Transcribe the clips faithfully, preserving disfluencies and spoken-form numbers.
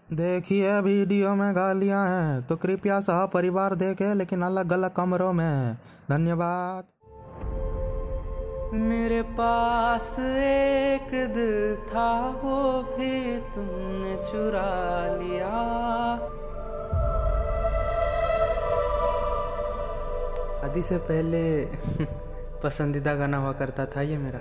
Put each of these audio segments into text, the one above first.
देखिए वीडियो में गालियां हैं तो कृपया सह परिवार देखें, लेकिन अलग अलग कमरों में। धन्यवाद। मेरे पास एक दिल था, वो भी तुमने चुरा लिया। शादी से पहले पसंदीदा गाना हुआ करता था ये मेरा।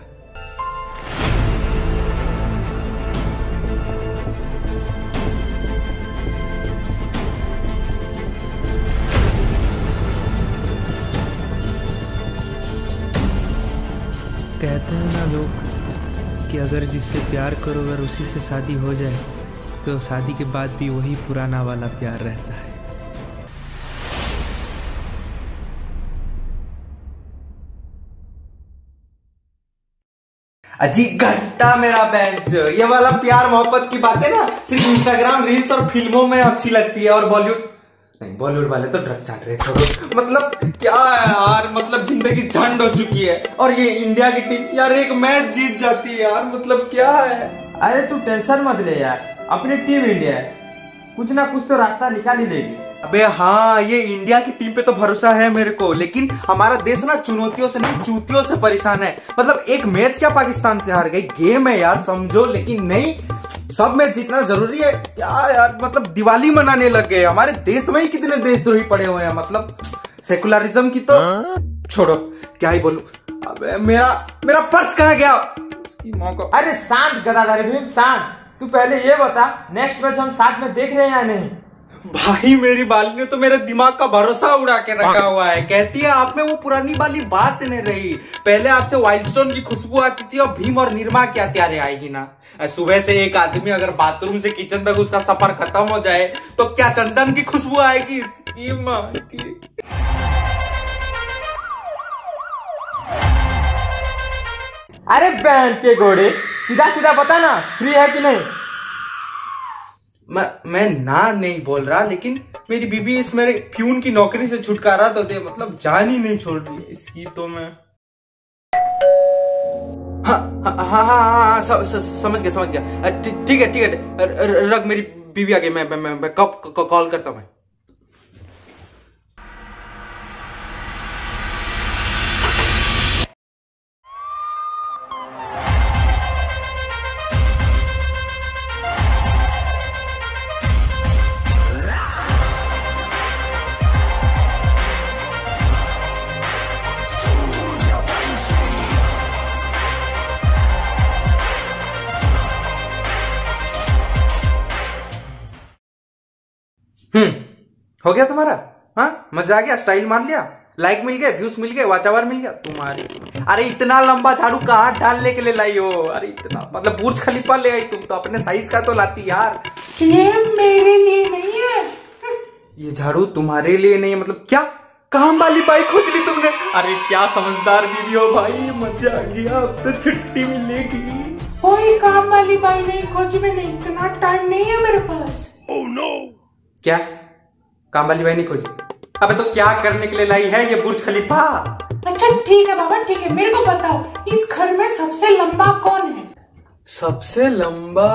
कहते हैं ना लोग कि अगर जिससे प्यार करो अगर उसी से शादी हो जाए तो शादी के बाद भी वही पुराना वाला प्यार रहता है। अजी घंटा मेरा बेंच, ये वाला प्यार मोहब्बत की बातें ना सिर्फ इंस्टाग्राम रील्स और फिल्मों में अच्छी लगती है, और बॉलीवुड नहीं, बॉलीवुड वाले तो ड्रग्स चाट रहे, छोड़ो। मतलब क्या है यार, मतलब जिंदगी झंड हो चुकी है, और ये इंडिया की टीम यार एक मैच जीत जाती है यार, मतलब क्या है। अरे तू टेंशन मत ले यार, अपनी टीम इंडिया है, कुछ ना कुछ तो रास्ता निकाल ही लेगी। अबे हाँ, ये इंडिया की टीम पे तो भरोसा है मेरे को, लेकिन हमारा देश ना चुनौतियों से नहीं चूतियों से परेशान है। मतलब एक मैच क्या पाकिस्तान से हार गई, गेम है यार समझो, लेकिन नहीं, सब मैच जीतना जरूरी है क्या यार। मतलब दिवाली मनाने लग गए, हमारे देश में ही कितने देशद्रोही पड़े हुए हैं। मतलब सेकुलरिज्म की तो छोड़ो, क्या ही बोलूं। अबे मेरा मेरा पर्स कहाँ गया, उसकी माँ को। अरे शांत गदाधारी भीम शांत, तू पहले ये बता नेक्स्ट मैच हम साथ में देख रहे हैं या नहीं। भाई मेरी बाली ने तो मेरे दिमाग का भरोसा उड़ा के रखा हुआ है। कहती है आप में वो पुरानी वाली बात नहीं रही, पहले आपसे वाइल्ड स्टोन की खुशबू आती थी और भीम और निर्मा क्या त्यारे आएगी ना। सुबह से एक आदमी अगर बाथरूम से किचन तक उसका सफर खत्म हो जाए तो क्या चंदन की खुशबू आएगी इसकी मां की। अरे बैंड के घोड़े, सीधा सीधा बता ना फ्री है कि नहीं। मैं मैं ना नहीं बोल रहा, लेकिन मेरी बीबी इस मेरे प्यून की नौकरी से छुटकारा तो दे, मतलब जान ही नहीं छोड़ रही इसकी तो मैं। हाँ हाँ हाँ हाँ हाँ समझ गया समझ गया, ठीक है ठीक है, रख, मेरी बीबी आ गई, मैं मैं मैं कब कॉल करता हूँ मैं। हम्म हो गया तुम्हारा, हाँ मजा आ गया, स्टाइल मार लिया, लाइक मिल गए, व्यूज मिल गए, वॉच आवर मिल गया तुम्हारी। अरे इतना लंबा झाड़ू कहाँ डालने के लिए लाई हो, अरे इतना मतलब बुर्ज खलीफा ले आई तुम तो, अपने साइज का तो लाती यार। ये मेरे लिए नहीं है, ये झाड़ू तुम्हारे लिए नहीं है मतलब क्या, काम वाली बाइक खोज ली तुमने। अरे क्या समझदार बीवी हो भाई, मजा आ गया, अब तो छुट्टी मिलेगी। कोई काम वाली बाई नहीं खोजी मैंने, इतना टाइम नहीं है मेरे पास। oh, no. क्या काम वाली बाई नहीं खोजी, अबे तो क्या करने के लिए लाई है ये बुर्ज खलीफा। अच्छा ठीक है बाबा ठीक है, मेरे को बताओ इस घर में सबसे लंबा कौन है। सबसे लंबा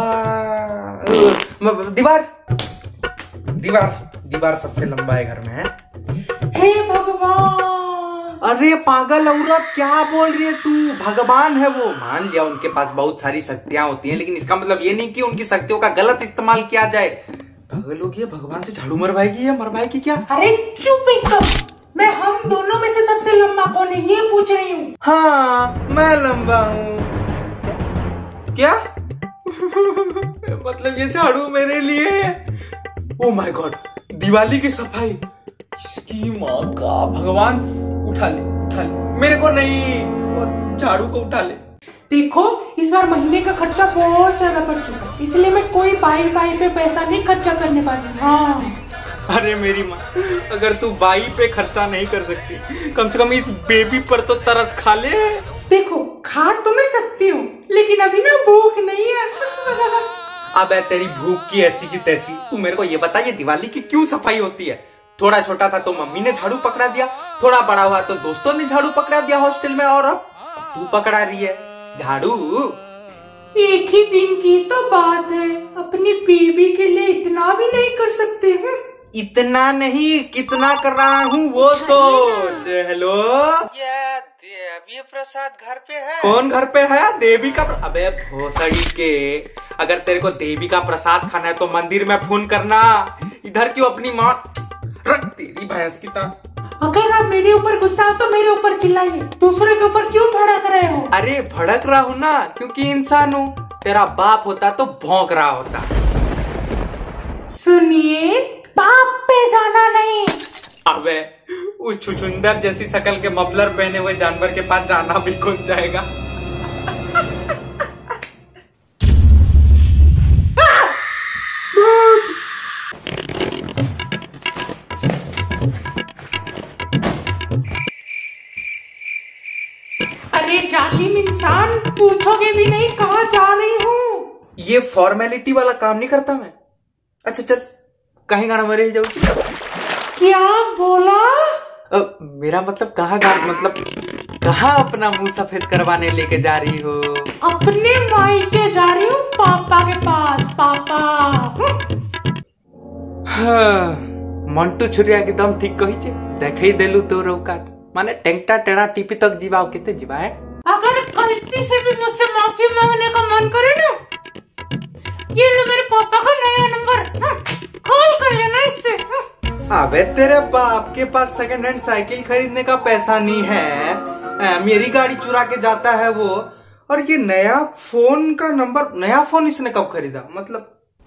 दीवार दीवार दीवार सबसे लंबा है घर में है। हे भगवान, अरे पागल औरत क्या बोल रही है तू, भगवान है वो, मान लिया उनके पास बहुत सारी शक्तियां होती हैं, लेकिन इसका मतलब ये नहीं कि उनकी शक्तियों का गलत इस्तेमाल किया जाए। पागल हो गई, भगवान से झाड़ू मरवाएगी या मरवाएगी क्या। अरे चुप एकदम, मैं हम दोनों में से सबसे लंबा कौन है ये पूछ रही हूँ। हाँ मैं लंबा हूँ। क्या, क्या? मतलब ये झाड़ू मेरे लिए है। ओ माय गॉड, दिवाली की सफाई, इसकी माँ का, भगवान उठा ले उठा ले, मेरे को नहीं, वो झाड़ू को उठा ले। देखो इस बार महीने का खर्चा बहुत ज्यादा बढ़ चुका, इसलिए मैं कोई बाई बाई पे पैसा नहीं खर्चा करने वाली। हाँ अरे मेरी माँ, अगर तू बाई पे खर्चा नहीं कर सकती, कम से कम इस बेबी पर तो तरस खा ले। देखो खा तो मैं सकती हूँ, लेकिन अभी ना भूख नहीं है। अब तेरी भूख की ऐसी की तैसी, तू मेरे को ये बता ये दिवाली की क्यों सफाई होती है। थोड़ा छोटा था तो मम्मी ने झाड़ू पकड़ा दिया, थोड़ा बड़ा हुआ तो दोस्तों ने झाड़ू पकड़ा दिया हॉस्टल में, और अब तू पकड़ा रही है झाड़ू। एक ही दिन की तो बात है, अपनी बीवी के लिए इतना इतना भी नहीं कर सकते हैं। इतना नहीं, कितना कर रहा हूँ वो सोच। हेलो, ये देवी प्रसाद घर पे है? कौन घर पे है? देवी का प्र... अबे भोसड़ी के, अगर तेरे को देवी का प्रसाद खाना है तो मंदिर में फोन करना, इधर क्यों अपनी माँ रख तेरी भैंस की टांग। अगर आप मेरे ऊपर गुस्सा हो तो मेरे ऊपर चिल्लाइए, दूसरे के ऊपर क्यों भड़क रहे हो? अरे भड़क रहा हूँ ना क्योंकि इंसान हूँ। तेरा बाप होता तो भौंक रहा होता। सुनिए, बाप पे जाना नहीं। अबे उस छुछुंदर जैसी शक्ल के मफलर पहने हुए जानवर के पास जाना भी कौन जाएगा? अरे जालिम इंसान, पूछोगे भी नहीं कहाँ जा रही हूँ? ये फॉर्मेलिटी वाला काम नहीं करता मैं। अच्छा चल, कहीं गाना मरे जाऊ। क्या बोला? अ, मेरा मतलब कहाँ गा मतलब कहाँ अपना मुंह सफेद करवाने लेके जा रही हो? अपने मायके जा रही हूँ, पापा के पास। पापा हाँ, मंटू छुरिया के दम ठीक कही छे। देखे ही देलू तो औकात, माने टेंटा टेढ़ा टीपी तक जीवाओ कितने जीवा है। अगर गलती से भी मुझसे माफी मांगने का मन करे ना, ये लो मेरे पापा का नया नंबर, हाँ, कॉल कर लेना इससे। हाँ। अबे तेरे बाप के पास सेकंड हैंड साइकिल खरीदने का पैसा नहीं है, आ, मेरी गाड़ी चुरा के जाता है वो। और ये नया फोन का नंबर, नया फोन इसने कब खरीदा? मतलब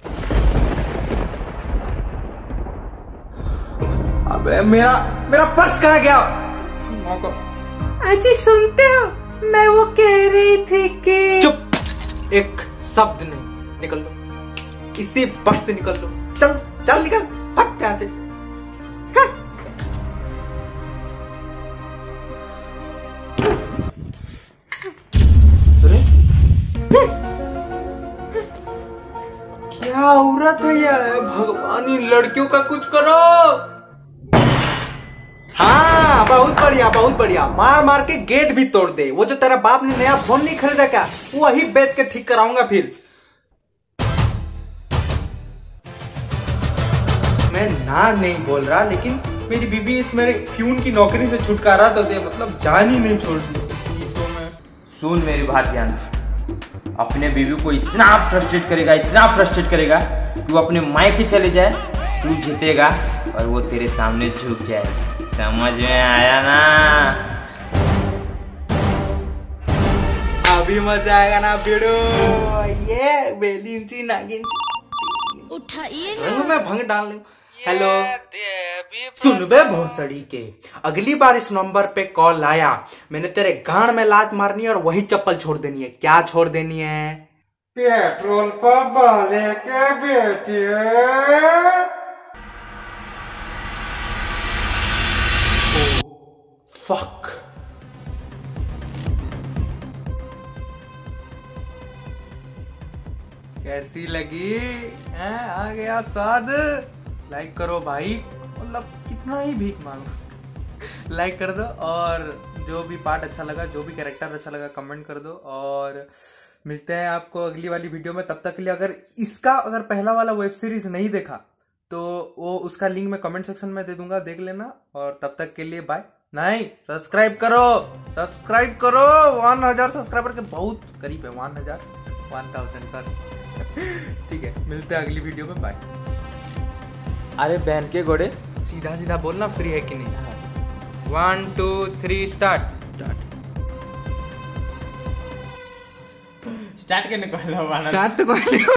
अबे मेरा मेरा पर्स कहाँ गया? अजी सुनते हो, मैं वो कह रही थी कि चुप, एक शब्द नहीं, निकल लो इसी वक्त, निकल लो। चल चल निकल, हट यहाँ से। अरे क्या औरत है यार, भगवान इन लड़कियों का कुछ करो। हाँ बहुत बढ़िया बहुत बढ़िया, मार मार के गेट भी तोड़ दे। वो जो तेरा बाप ने नया फोन नहीं खरीदा क्या, वही बेच के ठीक कराऊंगा फिर। मैं ना नहीं बोल रहा, लेकिन मेरी बीबी इस मेरे फ्यून की नौकरी से छुटकारा तो दे, मतलब जान ही नहीं छोड़ दी तो मैं। सुन मेरी बात ध्यान से, अपने बीवी को इतना फ्रस्ट्रेट करेगा, इतना फ्रस्ट्रेट करेगा, तू अपने मायके चले जाए, तू जीतेगा और वो तेरे सामने झुक जाए। समझ में आया ना? अभी मजा आएगा ना बेड़ो, ये बेलिंची नागिन उठाइए मैं भंग डाल लूं। हेलो, सुन बे भोसड़ी के, अगली बार इस नंबर पे कॉल आया, मैंने तेरे गांड में लात मारनी है और वही चप्पल छोड़ देनी है। क्या छोड़ देनी है? पेट्रोल पंप वाले के बेटे। फक, कैसी लगी है? आ गया स्वाद। लाइक करो भाई, मतलब कितना ही भीख मांगो। लाइक कर दो, और जो भी पार्ट अच्छा लगा, जो भी कैरेक्टर अच्छा लगा, कमेंट कर दो। और मिलते हैं आपको अगली वाली वीडियो में। तब तक के लिए, अगर इसका अगर पहला वाला वेब सीरीज नहीं देखा तो वो उसका लिंक मैं कमेंट सेक्शन में दे दूंगा, देख लेना। और तब तक के लिए बाय। नहीं, सब्सक्राइब करो, सब्सक्राइब करो। वन हजार सब्सक्राइबर के बहुत करीब है, वन हजार वन थाउजेंड सर। ठीक है, मिलते हैं अगली वीडियो में, बाय। अरे बहन के घोड़े, सीधा सीधा बोलना, फ्री है कि नहीं? One two three start. Start करने को स्टार्ट तो कर